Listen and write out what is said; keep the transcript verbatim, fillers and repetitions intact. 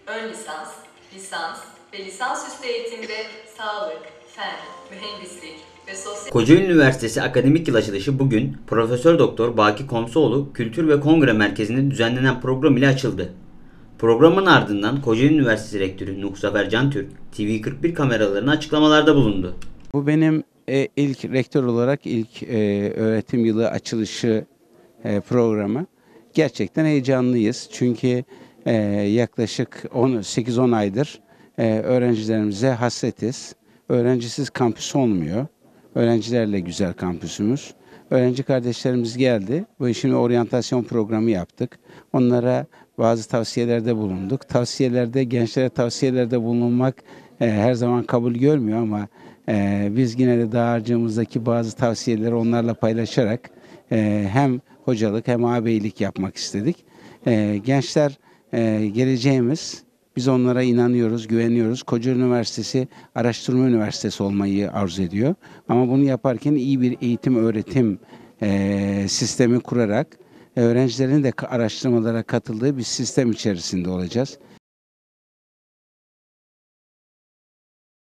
ön lisans, lisans ve lisansüstü eğitimde sağlık, fen, mühendislik ve sosyal... Kocaeli Üniversitesi akademik yıl açılışı bugün Profesör Doktor Baki Komsoğlu Kültür ve Kongre Merkezi'nde düzenlenen program ile açıldı. Programın ardından Kocaeli Üniversitesi Rektörü Nuhzafer Cantürk, T V kırk bir kameralarına açıklamalarda bulundu. Bu benim e, ilk rektör olarak ilk e, öğretim yılı açılışı e, programı. Gerçekten heyecanlıyız. Çünkü e, yaklaşık sekiz on aydır e, öğrencilerimize hasretiz. Öğrencisiz kampüs olmuyor. Öğrencilerle güzel kampüsümüz. Öğrenci kardeşlerimiz geldi. Bu işin oryantasyon programı yaptık. Onlara bazı tavsiyelerde bulunduk. Tavsiyelerde, gençlere tavsiyelerde bulunmak e, her zaman kabul görmüyor ama e, biz yine de dağarcığımızdaki bazı tavsiyeleri onlarla paylaşarak e, hem hocalık hem ağabeylik yapmak istedik. E, gençler e, geleceğimiz. Biz onlara inanıyoruz, güveniyoruz. Kocaeli Üniversitesi Araştırma Üniversitesi olmayı arzu ediyor. Ama bunu yaparken iyi bir eğitim, öğretim e, sistemi kurarak öğrencilerin de araştırmalara katıldığı bir sistem içerisinde olacağız.